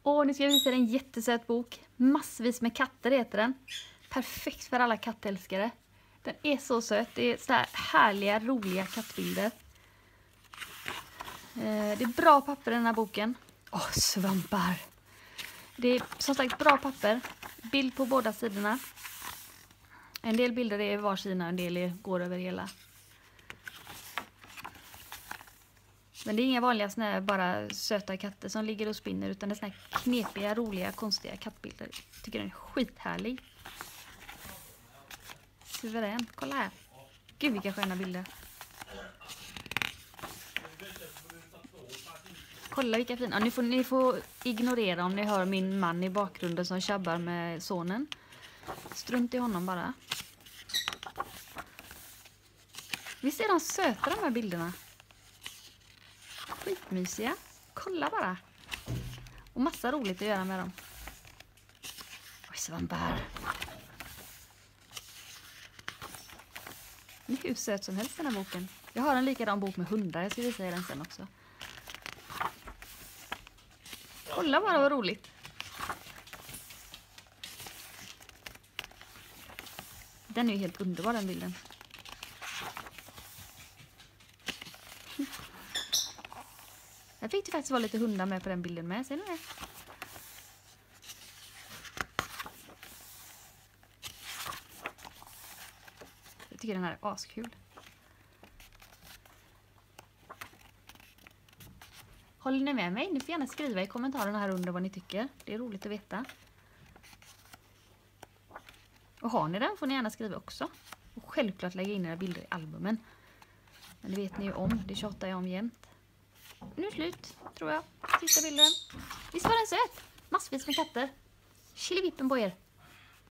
Nu ska jag visa dig en jättesöt bok. Massvis med katter heter den. Perfekt för alla kattälskare. Den är så söt. Det är så här härliga, roliga kattbilder. Det är bra papper i den här boken. Svampar. Det är som sagt bra papper. Bild på båda sidorna. En del bilder är var sida, en del går över hela. Men det är inga vanliga såna här bara söta katter som ligger och spinner, utan det är såna här knepiga, roliga, konstiga kattbilder. Jag tycker den är skithärlig. Suverän. Kolla här. Gud vilka sköna bilder. Kolla vilka fina. Ni får ignorera om ni hör min man i bakgrunden som tjabbar med sonen. Strunt i honom bara. Visst är de söta de här bilderna? Skitmysiga. Kolla bara. Och massa roligt att göra med dem. Oj, svampar. Den är hur söt som helst den här boken. Jag har en likadan bok med hundar. Jag ska visa er den sen också. Kolla bara vad roligt. Den är ju helt underbar den bilden. Jag fick det faktiskt vara lite hundar med på den bilden med. Ser ni det? Jag tycker den här är askul. Håller ni med mig? Ni får gärna skriva i kommentarerna här under vad ni tycker. Det är roligt att veta. Och har ni den får ni gärna skriva också. Och självklart lägga in era bilder i albumen. Men det vet ni ju om. Det tjatar jag om jämt. Nu är det slut, tror jag. Sista bilden. Visst var den söt? Massvis med katter. Chilivippen på er.